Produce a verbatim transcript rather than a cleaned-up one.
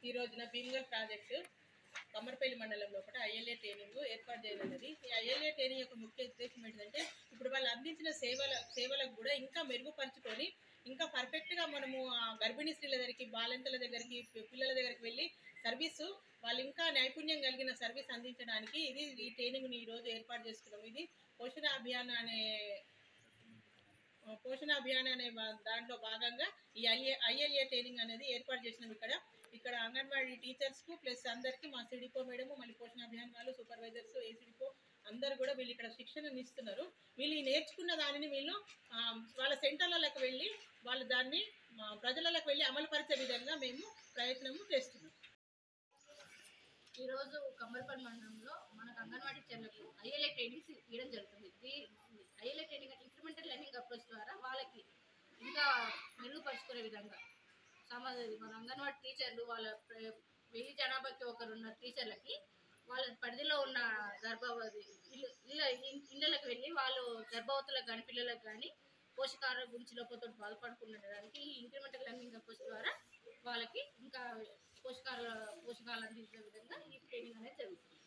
ఈ రోజున భీమ్గల్ ప్రాజెక్టు కమ్మరపల్లి మండలంలో ఒకటి ఐఎల్ఏ ట్రైనింగ్ ఏర్పాటు చేయనున్నది. ఈ ఐఎల్ఏ ట్రైనింగ్ యొక్క ముఖ్య ఉద్దేశం ఏంటంటే ఇప్పుడు వాళ్ళు అందించిన సేవల సేవలకు కూడా ఇంకా మెరుగుపరుచుకొని ఇంకా పర్ఫెక్ట్గా మనము గర్భిణీ స్త్రీల దగ్గరికి, బాలింతల దగ్గరికి, పిల్లల దగ్గరికి వెళ్ళి సర్వీసు వాళ్ళు ఇంకా నైపుణ్యం కలిగిన సర్వీస్ అందించడానికి ఇది ఈ ట్రైనింగ్ని ఈరోజు ఏర్పాటు చేసుకున్నాం. ఇది పోషణ అభియాన్ అనే పోషణ అభియాన్ అనే దాంట్లో భాగంగా ఈ ఐఏ ఐఎల్ఏ ట్రైనింగ్ అనేది ఏర్పాటు చేసినాం. ఇక్కడ ఇక్కడ అంగన్వాడీ టీచర్స్కు ప్లస్ అందరికీ మా సిడిపో మేడము, మళ్ళీ పోషణ అభియాన్ వాళ్ళు, సూపర్వైజర్స్, ఏసిడిపో అందరు కూడా వీళ్ళు ఇక్కడ శిక్షణను ఇస్తున్నారు. వీళ్ళు నేర్చుకున్న దానిని వీళ్ళు వాళ్ళ సెంటర్లకు వెళ్ళి వాళ్ళు దాన్ని ప్రజలకు వెళ్ళి అమలుపరిచే విధంగా మేము ప్రయత్నము చేస్తున్నాం. ఈరోజు కమ్మరపల్లి మండలంలో మనకు అంగన్వాడీ టీచర్లకు ఐఎల్ఏ ట్రైనింగ్స్ ఇవ్వడం జరుగుతుంది. ఐఎల్ఏ ట్రైనింగ్ అంటే ఇంక్రిమెంటల్ లెర్నింగ్ అప్రోచ్ ద్వారా వాళ్ళకి ఇంకా మెరుగుపరుచుకునే విధంగా సమాజం మన అంగన్వాడీ టీచర్లు వాళ్ళ వెయ్యి జనాభాకి ఒకరున్న టీచర్లకి వాళ్ళ పరిధిలో ఉన్న గర్భవతి ఇళ్ళ ఇళ్ళకి వెళ్ళి వాళ్ళు గర్భవతులకు కానీ పిల్లలకు కానీ పోషకాహార గురించి లోపలతో పాల్పడుకునేదానికి ఈ ఇంక్రిమెంటల్ లెర్నింగ్ అప్రోచ్ ద్వారా వాళ్ళకి ఇంకా పోషకాహార పోషకాలు అందించే విధంగా ఈ ట్రైనింగ్ అనేది జరుగుతుంది.